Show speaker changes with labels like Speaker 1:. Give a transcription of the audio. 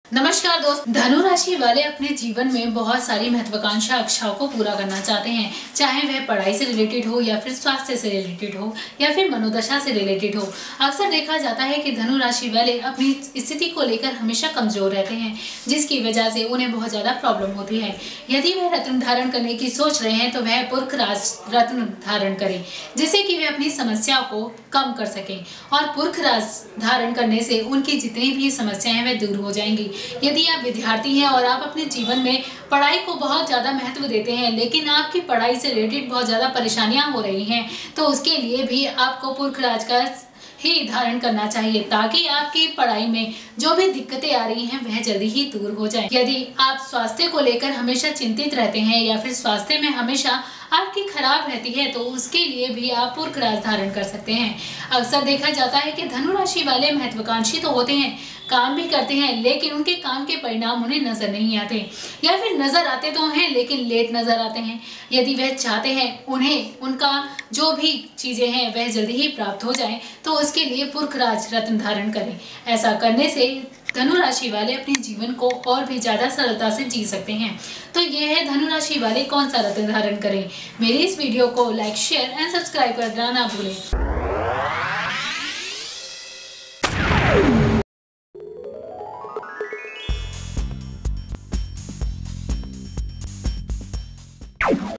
Speaker 1: नमस्कार दोस्त, धनु राशि वाले अपने जीवन में बहुत सारी महत्वाकांक्षा इच्छाओं को पूरा करना चाहते हैं, चाहे वह पढ़ाई से रिलेटेड हो या फिर स्वास्थ्य से रिलेटेड हो या फिर मनोदशा से रिलेटेड हो। अक्सर देखा जाता है कि धनु राशि वाले अपनी स्थिति को लेकर हमेशा कमजोर रहते हैं, जिसकी वजह से उन्हें बहुत ज्यादा प्रॉब्लम होती है। यदि वह रत्न धारण करने की सोच रहे हैं तो वह पुरख राज रत्न धारण करें, जिससे कि वे अपनी समस्या को कम कर सकें और पुरख राज धारण करने से उनकी जितनी भी समस्याएं वह दूर हो जाएंगी। यदि आप विद्यार्थी हैं और आप अपने जीवन में पढ़ाई को बहुत ज़्यादा महत्व देते हैं, लेकिन आपकी पढ़ाई से रिलेटेड बहुत ज़्यादा परेशानियां हो रही हैं, तो उसके लिए भी आपको पुरख राज का ही धारण करना चाहिए, ताकि आपकी पढ़ाई में जो भी दिक्कतें आ रही हैं वह जल्दी ही दूर हो जाए। यदि आप स्वास्थ्य को लेकर हमेशा चिंतित रहते हैं या फिर स्वास्थ्य में हमेशा आपकी खराब रहती है, तो उसके लिए भी आप पुरख राज धारण कर सकते हैं। अक्सर देखा जाता है कि धनु राशि वाले महत्वाकांक्षी तो होते हैं, काम भी करते हैं, लेकिन उनके काम के परिणाम उन्हें नजर नहीं आते, या फिर नजर आते तो हैं लेकिन लेट नजर आते हैं। यदि वह चाहते हैं उन्हें उनका जो भी चीजें हैं वह जल्दी ही प्राप्त हो जाएं, तो उसके लिए पुरख राज रत्न धारण करें। ऐसा करने से धनु राशि वाले अपने जीवन को और भी ज्यादा सरलता से जी सकते हैं। तो ये है धनु राशि वाले कौन सा रत्न धारण करें। मेरी इस वीडियो को लाइक, शेयर एंड सब्सक्राइब करना ना भूलें।